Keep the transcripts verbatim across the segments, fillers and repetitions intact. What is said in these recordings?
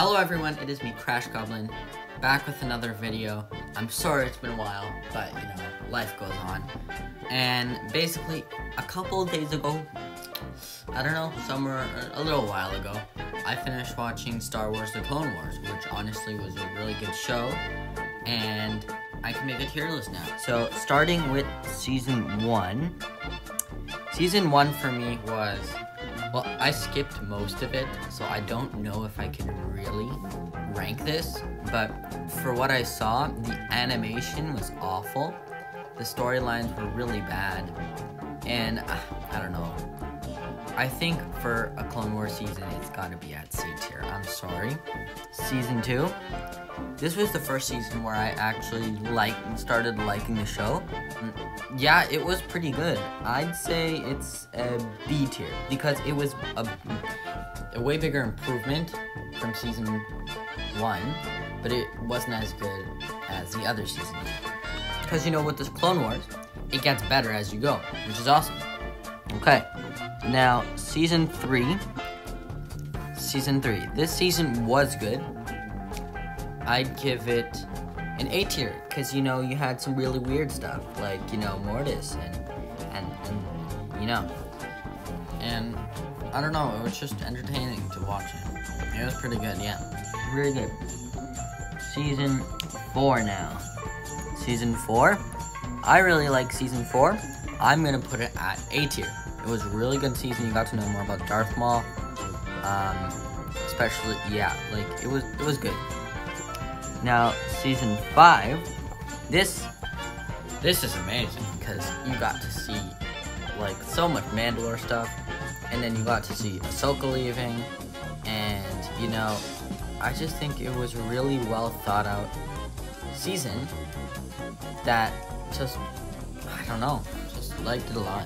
Hello everyone, it is me, Crash Goblin, back with another video. I'm sorry it's been a while, but you know, life goes on. And basically, a couple of days ago, I don't know, somewhere, a little while ago, I finished watching Star Wars The Clone Wars, which honestly was a really good show, and I can make a tier list now. So, starting with Season one, Season one for me was, well, I skipped most of it, so I don't know if I can really rank this, but for what I saw, the animation was awful, the storylines were really bad, and uh, I don't know. I think for a Clone Wars season, it's gotta be at C tier. I'm sorry. Season two. This was the first season where I actually liked, started liking the show. Yeah, it was pretty good. I'd say it's a B tier because it was a, a way bigger improvement from season one, but it wasn't as good as the other seasons. Because you know, with this Clone Wars, it gets better as you go, which is awesome. Okay. Now, season three, season three, this season was good. I'd give it an A tier, because, you know, you had some really weird stuff, like, you know, Mortis, and, and, and, you know, and, I don't know, it was just entertaining to watch it. It was pretty good, yeah, really good. Season four now. Season four, I really like season four. I'm gonna put it at A tier. It was a really good season. You got to know more about Darth Maul. Um, especially, yeah, like, it was, it was good. Now, season five, this, this is amazing, because you got to see, like, so much Mandalore stuff, and then you got to see Ahsoka leaving, and, you know, I just think it was a really well thought out season that just, I don't know, just liked it a lot.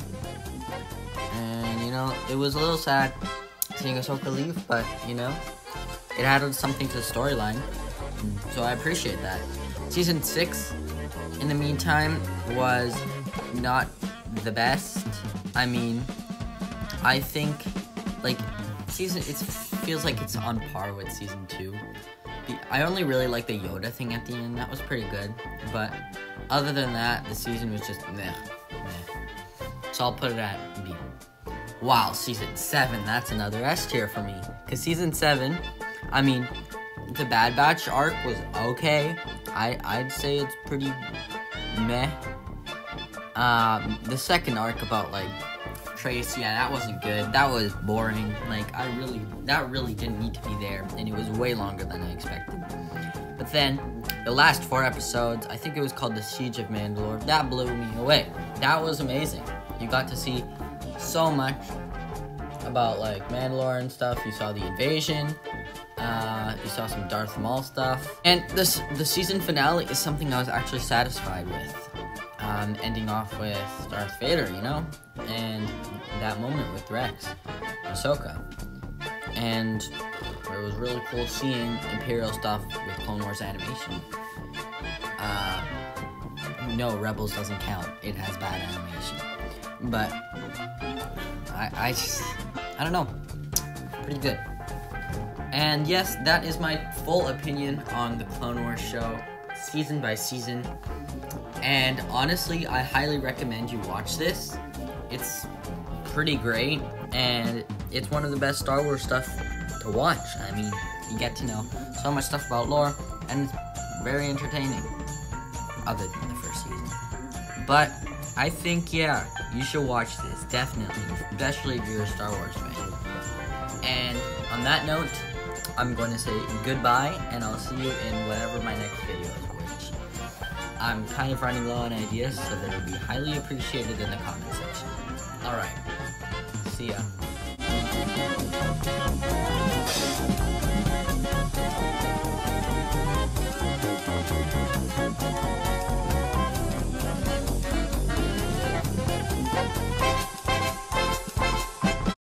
And, you know, it was a little sad seeing Ahsoka leave, but, you know, it added something to the storyline, so I appreciate that. Season six, in the meantime, was not the best. I mean, I think, like, season, it feels like it's on par with season two. The, I only really like the Yoda thing at the end, that was pretty good, but other than that, the season was just meh, meh. So I'll put it at B. Wow, season seven, that's another S tier for me. Because season seven, I mean, the Bad Batch arc was okay. I, I'd say it's pretty meh. Um, the second arc about, like, Trace, yeah, that wasn't good. That was boring. Like, I really, that really didn't need to be there. And it was way longer than I expected. But then, the last four episodes, I think it was called The Siege of Mandalore, that blew me away. That was amazing. You got to see so much about, like, Mandalore and stuff. You saw the invasion, uh, you saw some Darth Maul stuff, and this the season finale is something I was actually satisfied with, um, ending off with Darth Vader, you know, and that moment with Rex, Ahsoka, and it was really cool seeing Imperial stuff with Clone Wars animation. Uh, no, Rebels doesn't count, it has bad animation. But I, I just, I don't know, pretty good. And yes, that is my full opinion on the Clone Wars show, season by season. And honestly, I highly recommend you watch this. It's pretty great, and it's one of the best Star Wars stuff to watch. I mean, you get to know so much stuff about lore, and it's very entertaining, other than the first season. But I think, yeah, you should watch this, definitely, especially if you're a Star Wars fan. And on that note, I'm going to say goodbye, and I'll see you in whatever my next video is, which I'm kind of running low on ideas, so that it'll be highly appreciated in the comment section. Alright, see ya.